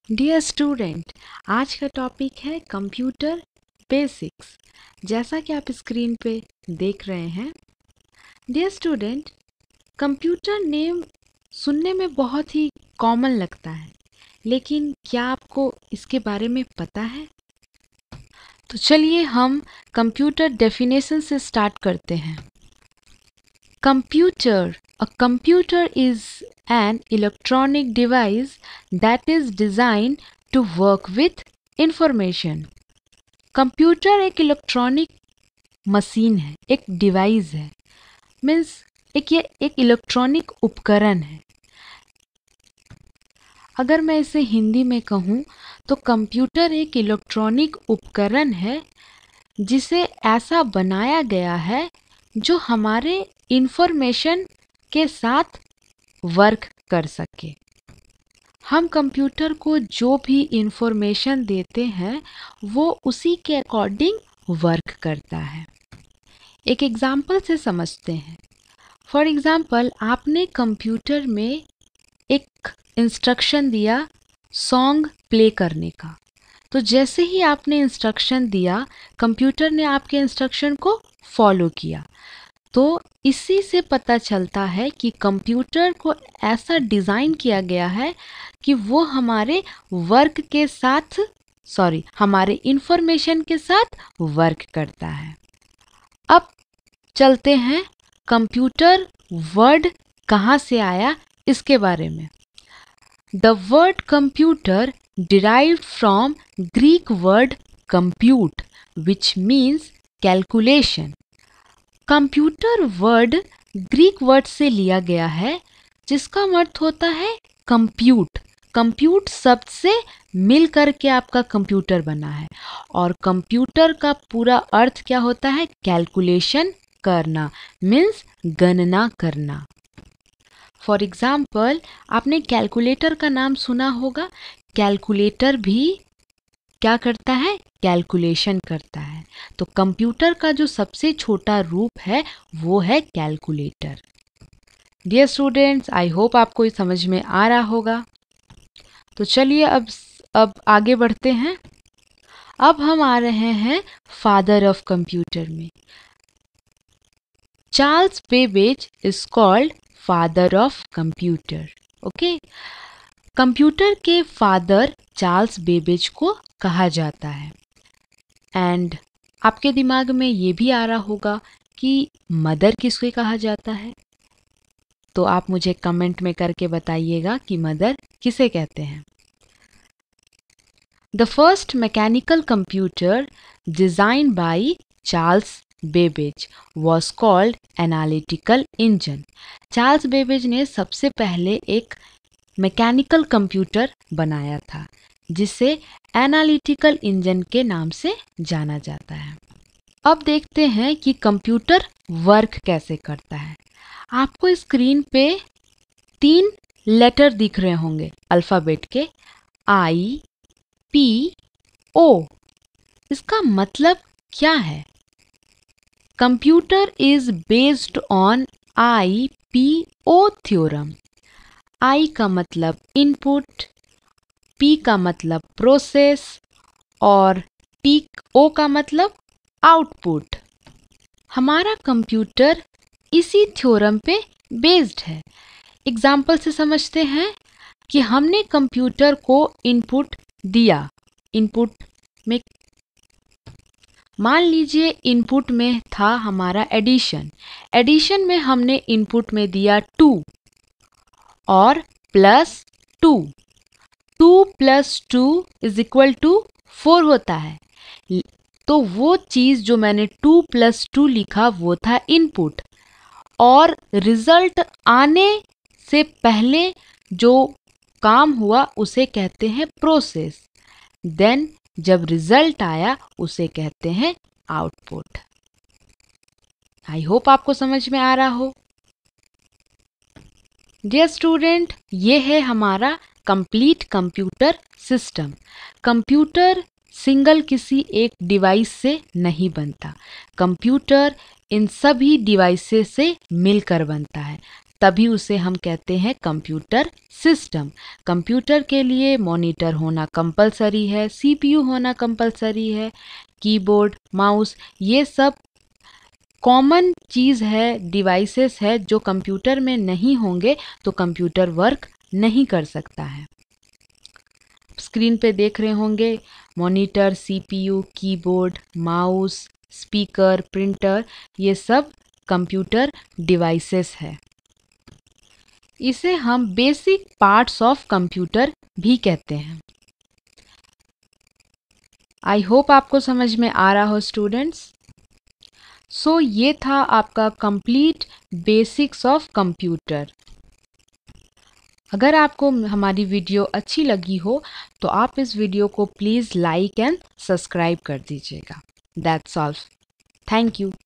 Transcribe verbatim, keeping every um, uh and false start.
Dear student, आज का topic है कंप्यूटर बेसिक्स। जैसा कि आप स्क्रीन पे देख रहे हैं, डियर स्टूडेंट, कंप्यूटर नेम सुनने में बहुत ही कॉमन लगता है, लेकिन क्या आपको इसके बारे में पता है? तो चलिए हम कंप्यूटर डेफिनेशन से स्टार्ट करते हैं। Computer A computer is an electronic device that is designed to work with information. Computer एक इलेक्ट्रॉनिक मशीन है, एक डिवाइस है, मीन्स एक ये एक इलेक्ट्रॉनिक उपकरण है। अगर मैं इसे हिंदी में कहूँ तो कंप्यूटर एक इलेक्ट्रॉनिक उपकरण है जिसे ऐसा बनाया गया है जो हमारे इंफॉर्मेशन के साथ वर्क कर सके। हम कंप्यूटर को जो भी इंफॉर्मेशन देते हैं वो उसी के अकॉर्डिंग वर्क करता है। एक एग्जाम्पल से समझते हैं। फॉर एग्जाम्पल, आपने कंप्यूटर में एक इंस्ट्रक्शन दिया सॉन्ग प्ले करने का, तो जैसे ही आपने इंस्ट्रक्शन दिया कंप्यूटर ने आपके इंस्ट्रक्शन को फॉलो किया। तो इसी से पता चलता है कि कंप्यूटर को ऐसा डिज़ाइन किया गया है कि वो हमारे वर्क के साथ सॉरी हमारे इंफॉर्मेशन के साथ वर्क करता है। अब चलते हैं कंप्यूटर वर्ड कहाँ से आया इसके बारे में। The word computer derived from Greek word compute which means calculation. Computer word Greek word से लिया गया है जिसका अर्थ होता है कंप्यूट। कंप्यूट शब्द से मिल करके आपका कंप्यूटर बना है और कंप्यूटर का पूरा अर्थ क्या होता है? कैलकुलेशन करना, मीन्स गणना करना। फॉर एग्जाम्पल, आपने कैलकुलेटर का नाम सुना होगा। कैलकुलेटर भी क्या करता है? कैलकुलेशन करता है। तो कंप्यूटर का जो सबसे छोटा रूप है वो है calculator. Dear students, I hope आपको ये समझ में आ रहा होगा। तो चलिए अब अब आगे बढ़ते हैं। अब हम आ रहे हैं फादर ऑफ कंप्यूटर में। Charles Babbage is called father of computer. Okay, computer के फादर चार्ल्स बेबेज को कहा जाता है। एंड आपके दिमाग में ये भी आ रहा होगा कि मदर किसको कहा जाता है, तो आप मुझे कमेंट में करके बताइएगा कि मदर किसे कहते हैं। The first mechanical computer design by Charles Babbage was called analytical engine. Charles Babbage ने सबसे पहले एक मैकेनिकल कंप्यूटर बनाया था जिसे एनालिटिकल इंजन के नाम से जाना जाता है। अब देखते हैं कि कंप्यूटर वर्क कैसे करता है। आपको स्क्रीन पे तीन लेटर दिख रहे होंगे अल्फ़ाबेट के, आई पी ओ। इसका मतलब क्या है? Computer is based on I P O theorem. I का मतलब इनपुट, पी का मतलब प्रोसेस और टी ओ का मतलब आउटपुट। हमारा कंप्यूटर इसी थ्योरम पे बेस्ड है। एग्जाम्पल से समझते हैं कि हमने कंप्यूटर को इनपुट दिया। इनपुट में मान लीजिए इनपुट में था हमारा एडिशन। एडिशन में हमने इनपुट में दिया टू और plus two. Two plus two is equal to four होता है। तो वो चीज़ जो मैंने टू प्लस टू लिखा वो था इनपुट, और रिजल्ट आने से पहले जो काम हुआ उसे कहते हैं प्रोसेस। देन जब रिजल्ट आया उसे कहते हैं आउटपुट। आई होप आपको समझ में आ रहा हो। डियर स्टूडेंट, ये है हमारा complete computer system. Computer single किसी एक डिवाइस से नहीं बनता। कंप्यूटर इन सभी डिवाइसेस से मिलकर बनता है। तभी उसे हम कहते हैं कंप्यूटर सिस्टम। कंप्यूटर के लिए मॉनिटर होना कंपलसरी है, सीपीयू होना कंपलसरी है, कीबोर्ड, माउस, ये सब कॉमन चीज़ है, डिवाइसेस है जो कंप्यूटर में नहीं होंगे तो कंप्यूटर वर्क नहीं कर सकता है। स्क्रीन पे देख रहे होंगे monitor, CPU, keyboard, mouse, speaker, printer, ये सब कंप्यूटर डिवाइसेस है। इसे हम बेसिक पार्ट्स ऑफ कंप्यूटर भी कहते हैं। आई होप आपको समझ में आ रहा हो स्टूडेंट्स। सो ये था आपका कंप्लीट बेसिक्स ऑफ कंप्यूटर। अगर आपको हमारी वीडियो अच्छी लगी हो तो आप इस वीडियो को प्लीज़ लाइक एंड सब्सक्राइब कर दीजिएगा। That's all. Thank you.